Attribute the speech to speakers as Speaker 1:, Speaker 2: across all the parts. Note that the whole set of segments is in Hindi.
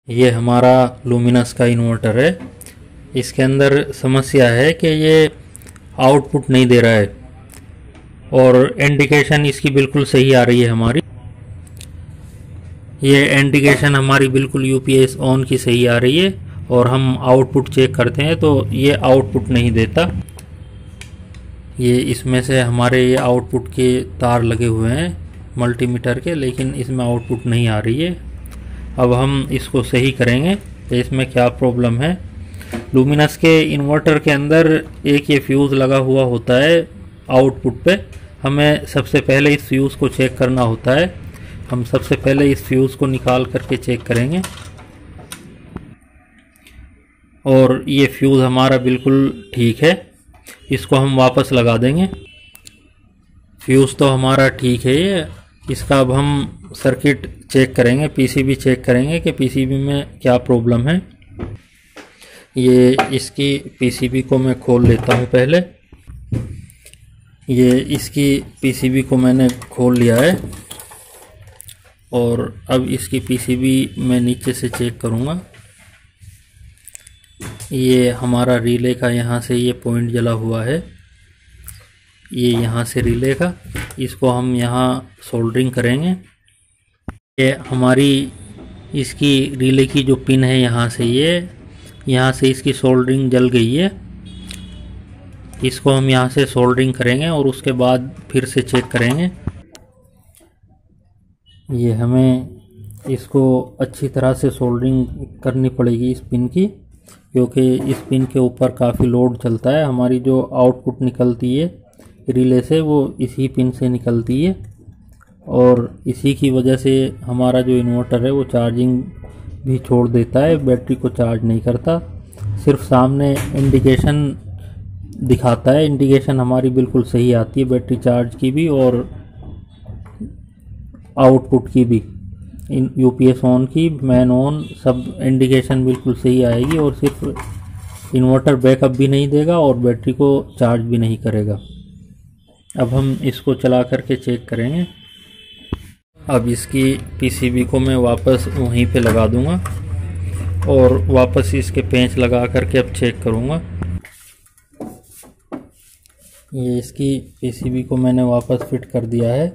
Speaker 1: ये हमारा लुमिनस का इन्वर्टर है। इसके अंदर समस्या है कि ये आउटपुट नहीं दे रहा है और इंडिकेशन इसकी बिल्कुल सही आ रही है हमारी। ये इंडिकेशन हमारी बिल्कुल यूपीएस ऑन की सही आ रही है और हम आउटपुट चेक करते हैं तो ये आउटपुट नहीं देता। ये इसमें से हमारे ये आउटपुट के तार लगे हुए हैं मल्टीमीटर के, लेकिन इसमें आउटपुट नहीं आ रही है। अब हम इसको सही करेंगे कि इसमें क्या प्रॉब्लम है। लुमिनस के इन्वर्टर के अंदर एक ये फ्यूज़ लगा हुआ होता है आउटपुट पे। हमें सबसे पहले इस फ्यूज़ को चेक करना होता है। हम सबसे पहले इस फ्यूज़ को निकाल करके चेक करेंगे और ये फ्यूज़ हमारा बिल्कुल ठीक है। इसको हम वापस लगा देंगे। फ्यूज़ तो हमारा ठीक है ये। इसका अब हम सर्किट चेक करेंगे, पीसीबी चेक करेंगे कि पीसीबी में क्या प्रॉब्लम है। ये इसकी पीसीबी को मैं खोल लेता हूँ पहले। ये इसकी पीसीबी को मैंने खोल लिया है और अब इसकी पीसीबी मैं नीचे से चेक करूँगा। ये हमारा रिले का यहाँ से ये पॉइंट जला हुआ है, ये यहाँ से रिले का। इसको हम यहाँ सोल्डरिंग करेंगे। ये हमारी इसकी रिले की जो पिन है यहाँ से इसकी सोल्डरिंग जल गई है। इसको हम यहाँ से सोल्डरिंग करेंगे और उसके बाद फिर से चेक करेंगे। ये हमें इसको अच्छी तरह से सोल्डरिंग करनी पड़ेगी इस पिन की, क्योंकि इस पिन के ऊपर काफ़ी लोड चलता है। हमारी जो आउटपुट निकलती है रिले से वो इसी पिन से निकलती है और इसी की वजह से हमारा जो इन्वर्टर है वो चार्जिंग भी छोड़ देता है, बैटरी को चार्ज नहीं करता। सिर्फ सामने इंडिकेशन दिखाता है। इंडिकेशन हमारी बिल्कुल सही आती है, बैटरी चार्ज की भी और आउटपुट की भी। यूपीएस ऑन की, मैन ऑन, सब इंडिकेशन बिल्कुल सही आएगी और सिर्फ इन्वर्टर बैकअप भी नहीं देगा और बैटरी को चार्ज भी नहीं करेगा। अब हम इसको चला करके चेक करेंगे। अब इसकी पीसीबी को मैं वापस वहीं पे लगा दूंगा और वापस इसके पेंच लगा करके अब चेक करूंगा। ये इसकी पीसीबी को मैंने वापस फिट कर दिया है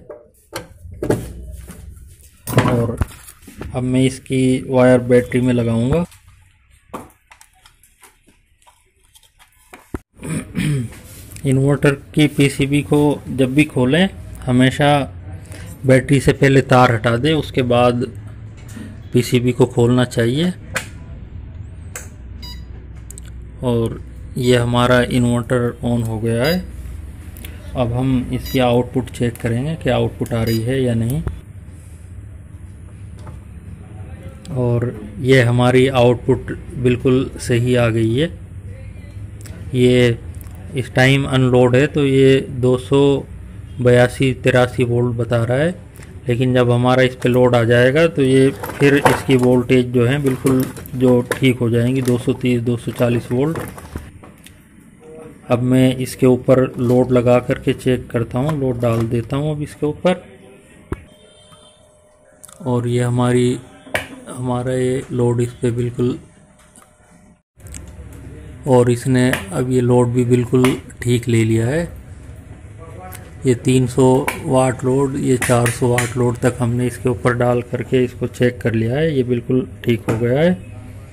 Speaker 1: और अब मैं इसकी वायर बैटरी में लगाऊंगा। इन्वर्टर की पीसीबी को जब भी खोलें हमेशा बैटरी से पहले तार हटा दें, उसके बाद पीसीबी को खोलना चाहिए। और ये हमारा इन्वर्टर ऑन हो गया है। अब हम इसकी आउटपुट चेक करेंगे कि आउटपुट आ रही है या नहीं। और ये हमारी आउटपुट बिल्कुल सही आ गई है। ये इस टाइम अनलोड है तो ये 282-83 वोल्ट बता रहा है, लेकिन जब हमारा इस पे लोड आ जाएगा तो ये फिर इसकी वोल्टेज जो है बिल्कुल जो ठीक हो जाएंगी 230-240 वोल्ट। अब मैं इसके ऊपर लोड लगा करके चेक करता हूँ, लोड डाल देता हूँ अब इसके ऊपर। और ये हमारा ये लोड इस पे बिल्कुल, और इसने अब ये लोड भी बिल्कुल ठीक ले लिया है। ये 300 वाट लोड, ये 400 वाट लोड तक हमने इसके ऊपर डाल करके इसको चेक कर लिया है। ये बिल्कुल ठीक हो गया है।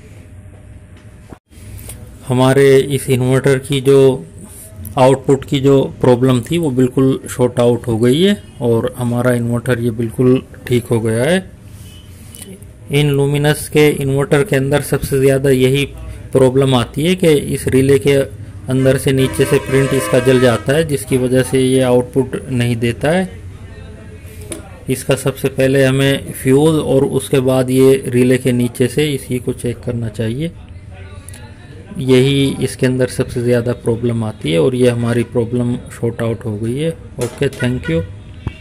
Speaker 1: हमारे इस इन्वर्टर की जो आउटपुट की जो प्रॉब्लम थी वो बिल्कुल शॉर्ट आउट हो गई है और हमारा इन्वर्टर ये बिल्कुल ठीक हो गया है। इन लुमिनस के इन्वर्टर के अंदर सबसे ज़्यादा यही प्रॉब्लम आती है कि इस रिले के अंदर से नीचे से प्रिंट इसका जल जाता है, जिसकी वजह से ये आउटपुट नहीं देता है। इसका सबसे पहले हमें फ्यूज़ और उसके बाद ये रिले के नीचे से इसी को चेक करना चाहिए। यही इसके अंदर सबसे ज़्यादा प्रॉब्लम आती है और ये हमारी प्रॉब्लम शॉर्ट आउट हो गई है। Okay, thank you.